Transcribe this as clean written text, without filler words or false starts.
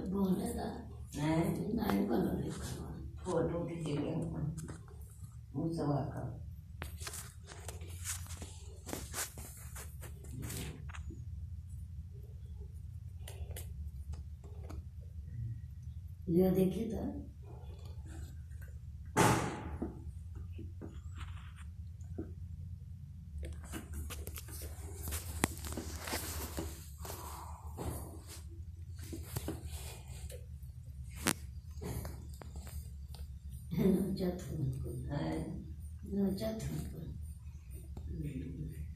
बोलेगा नहीं बनो नहीं करवा फोटो किसी के मुझसे का ये देखिए तो नौजत हमको है नौजत हमको